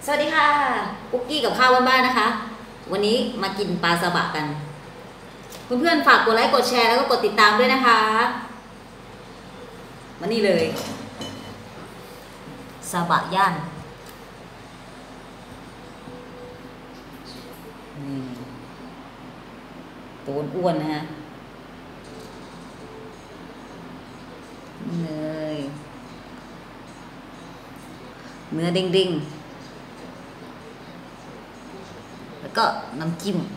สวัสดีค่ะปุ๊กกี้กับข้าวบ้านๆนะคะ วันนี้มากินปลาซาบะกันเพื่อนๆฝากกดไลค์กดแชร์แล้วก็กดติดตามด้วยนะคะมานี่เลยซาบะย่างนี่ตัวอ้วนนะฮะเลยเนื้อเด้งๆแล้วก็น้ำจิ้ม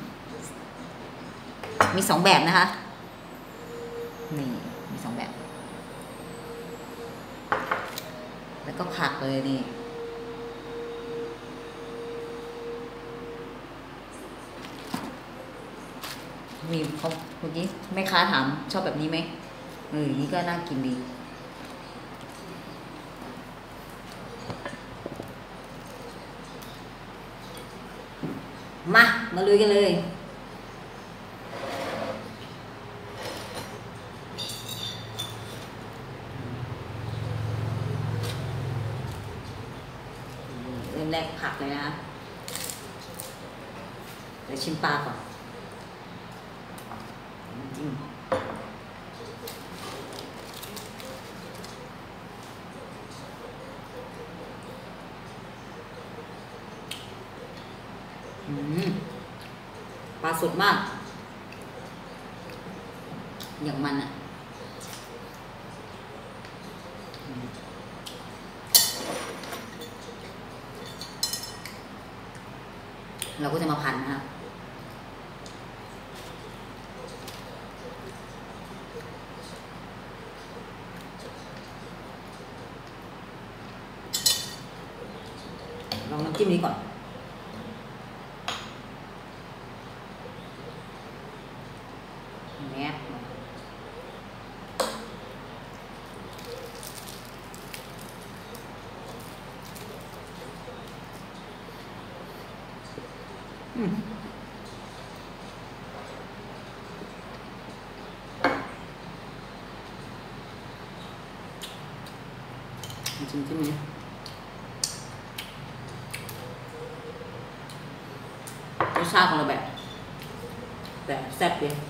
มี2แบบนะคะนี่มี2แบบแล้วก็ผักเลยนี่มีเขาเมื่อกี้แม่ค้าถามชอบแบบนี้ไหมนี่ก็น่ากินดีมาลุยกันเลยเริ่มแรกผักเลยนะเดี๋ยวชิมปลาก่อนจิ้มปลาสดมากอย่างมันอ่ะเราก็จะมาพันนะครับลองน้ำจิ้มนี้ก่อนแนบจริงๆนี่รสชาติของเราแบบแซ่บเลย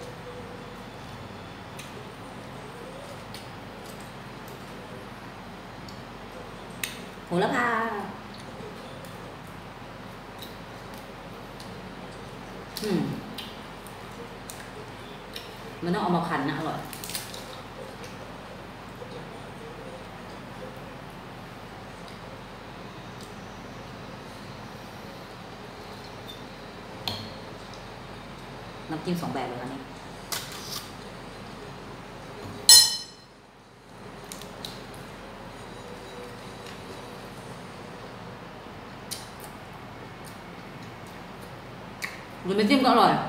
โหระพามันต้องเอามาพันนะอร่อยน้ำจิ้ม2แบบเลยค่ะนี่หรือไม่จิ้มก็อร่อย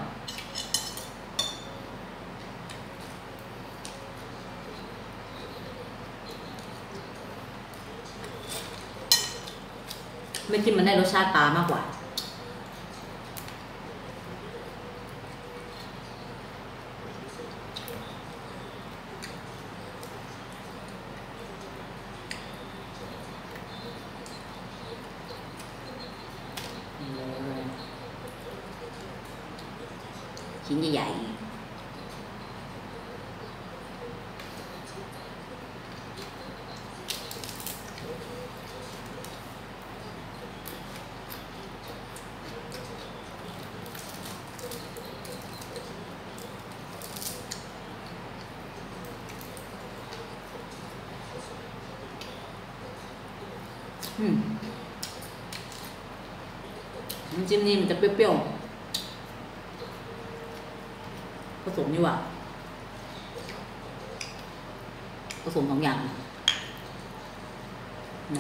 ไม่จิ้มมันได้รสชาติปลามากกว่าชิ้นใหญ่ๆน้ำจิ้มนี่มันจะเปรี้ยวๆผสมนี่ว่ะผสม2อย่างใน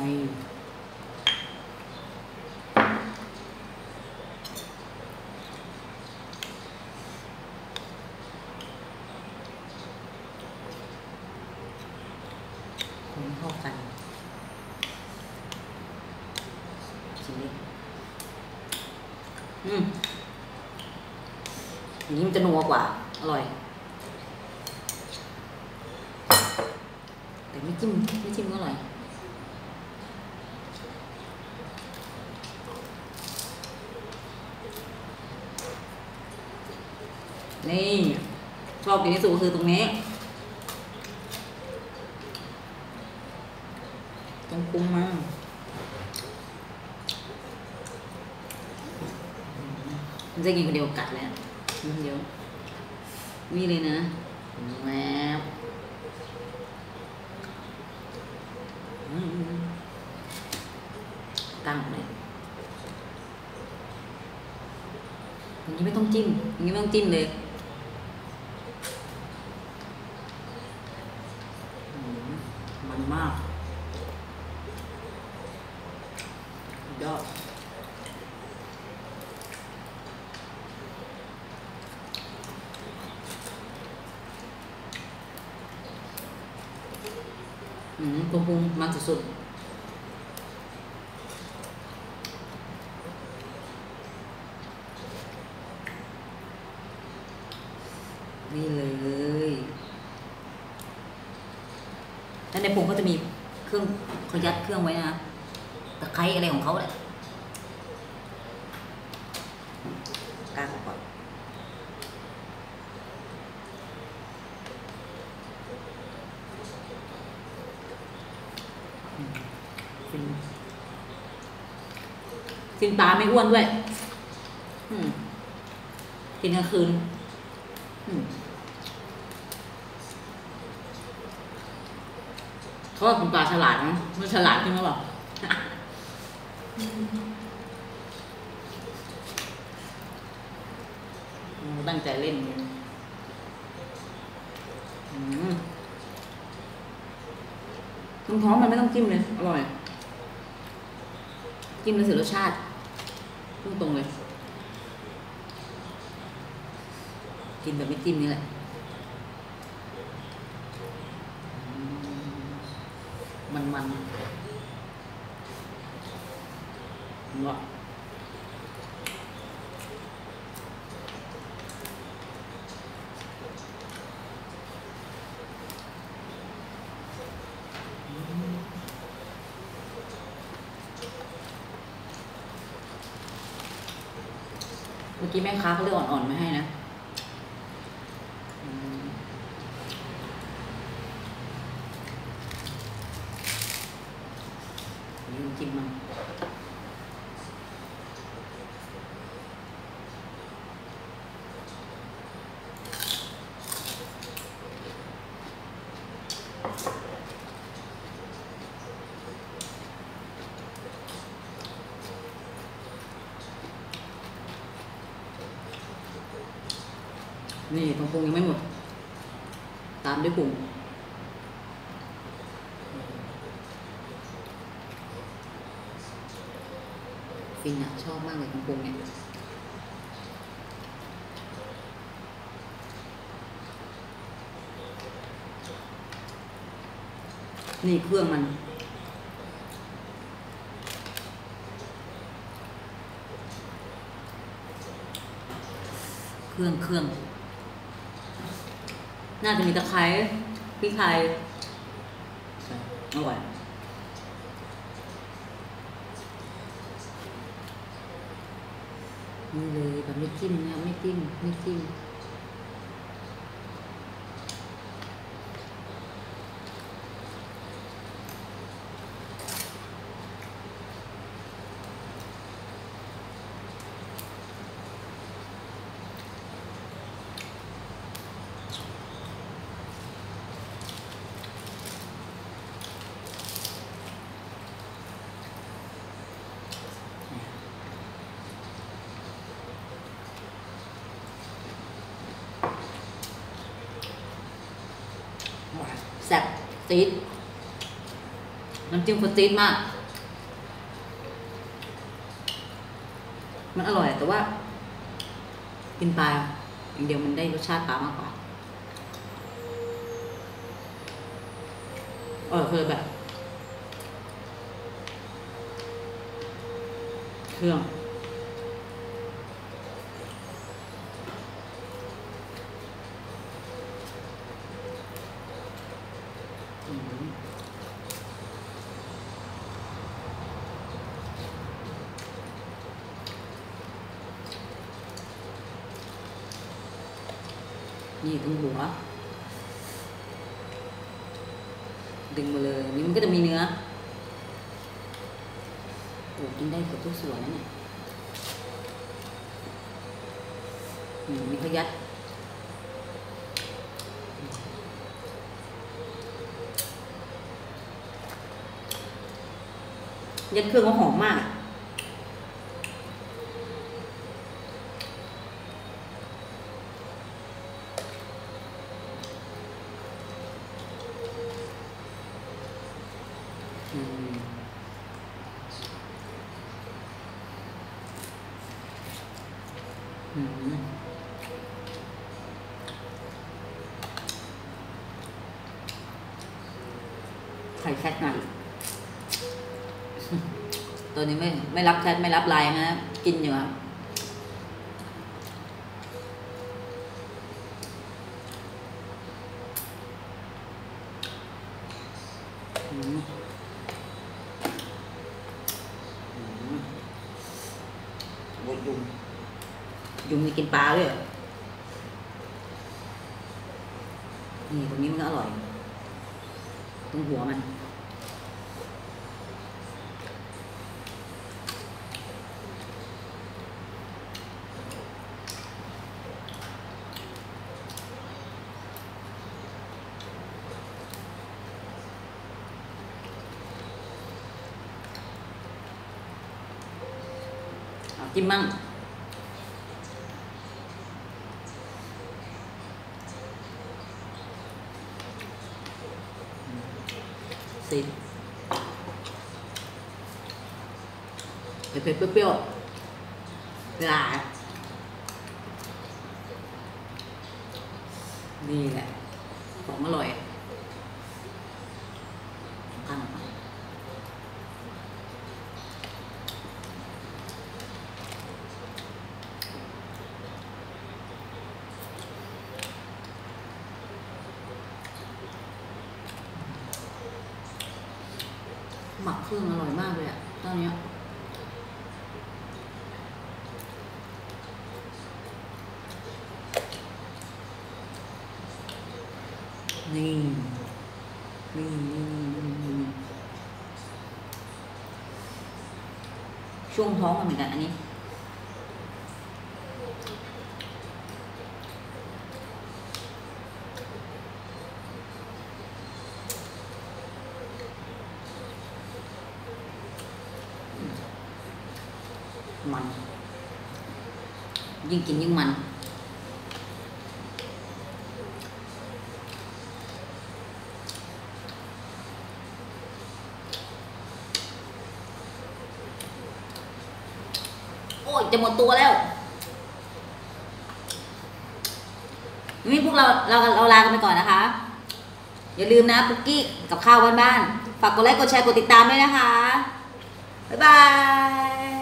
คนเข้ากันชิ้นนี้อย่างนี้มันจะนัวกว่าอร่อยแต่ไม่จิ้มก็อร่อยนี่ชอบกินที่สุดคือตรงนี้ตรงพุงมากมันจะกินคนเดียวกัดเลยคนเดียวนี่เลยนะแมวตั้งเลยอย่างนี้ไม่ต้องจิ้มอย่างนี้ไม่ต้องจิ้มเลยมันมากยอดปรุงมันสุดๆนี่เลยแล้วในพุงก็จะมีเครื่องเขายัดเครื่องไว้นะตะไคร้อะไรของเขาแหละกางออกก่อนกินปลาไม่อ้วนด้วยกินกลางคืนเขาว่าคุณปลาฉลาดนะมันฉลาดขึ้นหรือเปล่าตั้งใจเล่นท้องมันไม่ต้องจิ้มเลยอร่อยจิ้มแล้วเสียรสชาติพุ่งตรงเลยกินแบบไม่จิ้มนี่แหละมันเนาะเมื่อกี้แม่ค้าเขาเลือกอ่อนๆมาให้นะจิ้มมันนี่ตรงพุงยังไม่หมดตามด้วยพุงฟินอะชอบมากเลยตรงพุงเนี่ยนี่เครื่องมันเครื่องน่าจะมีตะไคร้พริกไทยอร่อยนี่เลยแบบไม่จิ้มนะไม่จิ้มแซ่บซีดน้ำจิ้มคนซีดมากมันอร่อยแต่ว่ากินปลาอย่างเดียวมันได้รสชาติปลามากกว่าคือแบบเครื่องนี่ตรงหัวดึงมาเลยนี่มันก็จะมีเนื้อโอ้กินได้เกือบทุกส่วนแล้วเนี่ยมีเขายัดเครื่องเขาหอมมากไข่แคทมาอีกตัวนี้ไม่รับแชทไม่รับไลน์นะกินอยู่ครับยุงมีกินปลาด้วยนี่ตรงนี้มันก็อร่อยตรงหัวมันจิ้มมั่งสิเผ็ดเปรี้ยวๆหลานี่แหละของอร่อยกันหมักเครื่องอร่อยมากเลยอะตอนนี้นี่ช่วงท้องมันเหมือนกันอันนี้มันยิ่งกินยิ่งมันโอ้ยจะหมดตัวแล้วนี่พวกเราลากันไปก่อนนะคะอย่าลืมนะปุกกี้กับข้าวบ้านๆฝากกดไลค์กดแชร์กดติดตามด้วยนะคะบ๊ายบาย